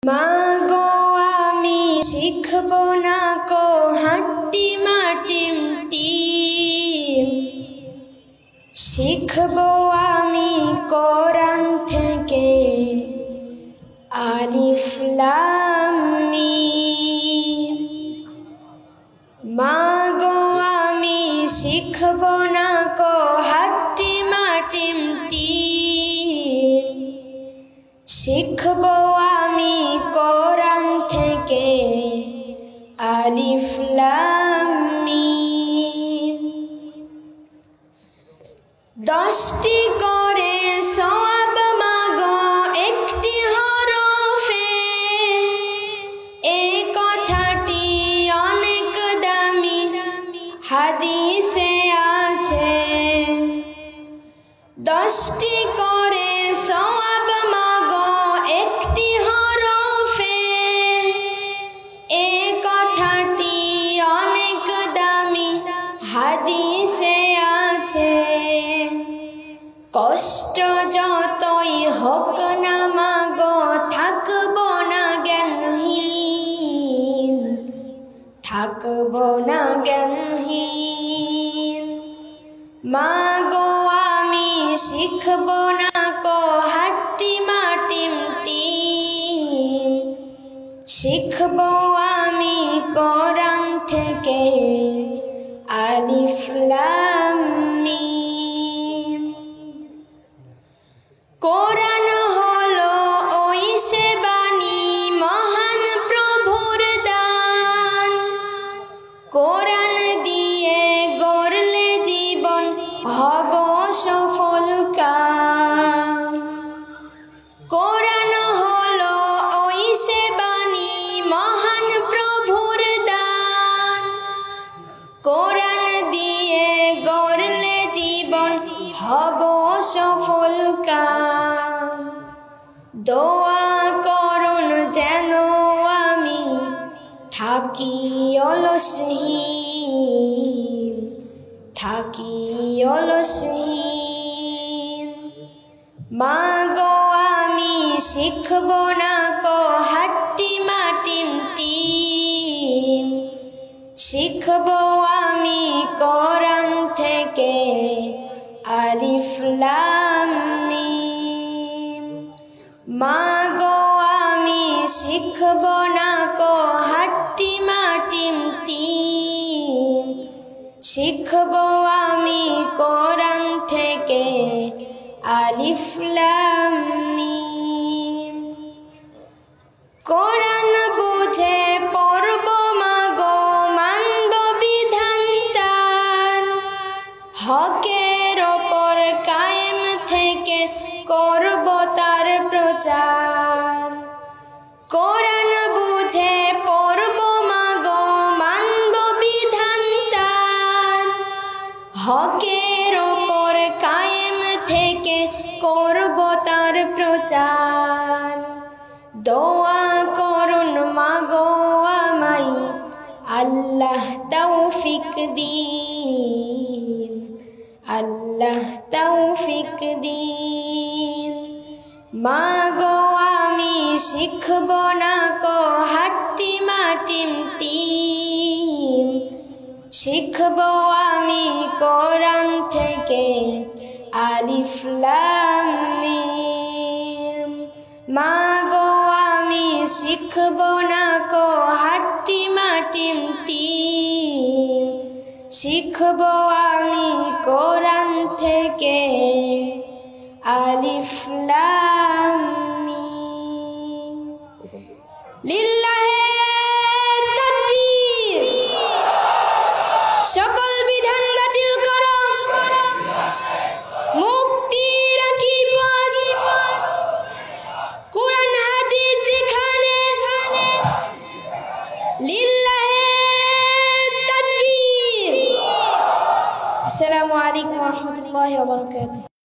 মাগো আমি শিখব না কো হাট্টি মাটিম টিম, শিখব আমি কোরআন থেকে আলিফ লাম মিম। মাগো আমি শিখব না কো হাট্টি মাটিম টিম, শিখব আমি কোরআন থেকে আলিফ লাম মিম। 10টি করে সওয়াব মাগো একটি হরফে, এই কথাটি অনেক দামি হাদিসে আছে। 10টি করে সওয়াব মাগো একটি হরফে, এই কথাটি অনেক দামি হাদিসে আছে। কষ্ট যতই হোক না মাগো থাকব না জ্ঞানহীন, থাকব না জ্ঞানহীন। মাগো আমি শিখব না কো হাট্টি মাটিম টিম, শিখব আমি কোরআন থেকে আলিফ লাম মিম। কোরআন হলো ওই সে বাণী মহান প্রভুর দান, কোরআন দিয়ে গড়লে জীবন হব সফল কাম। কোরআন হলো ওই সে বাণী মহান প্রভুর দান, কোরআন দিয়ে গড়লে জীবন হব সফল কাম। দোয়া করুন যেন আমি থাকি অলসহীন, থাকি অলসহীন। মাগো আমি শিখব না কো হাট্টি মাটিম টিম, শিখব আমি কোরআন থেকে আলিফ লাম মিম। মাগো আমি শিখব না কো হাট্টি মাটিম টিম, শিখব আমি কোরআন থেকে আলিফ লাম মিম। কোরআন বুঝে পড়ব মাগো মানব বিধান তার, হকের ওপর কায়েম থেকে করব তার প্রচার। কোরআন বুঝে পড়ব মাগো মানব বিধান তার, হকের ওপর কায়েম থেকে করব তার প্রচার। দোয়া করুন মাগো আমায় আল্লাহ তৌফিক দিন, আল্লাহ তৌফিক দিন। মাগো আমি শিখব না কো হাট্টি মাটিম টিম, শিখব আমি কোরআন থেকে আলিফ লাম মিম। মাগো আমি শিখব না কো হাট্টি মাটিম টিম, শিখব আমি কোরআন থেকে আলিফ লাম মিম। লিল্লাহে তাকবীর। সকল বিধান বাতিল করো, মুক্তি রাখি পথ, কোরআন হাদিস যেখানে, লিল্লাহে তাকবীর। আসসালামু আলাইকুম ওয়া রাহমাতুল্লাহি ওয়া বারাকাতুহু।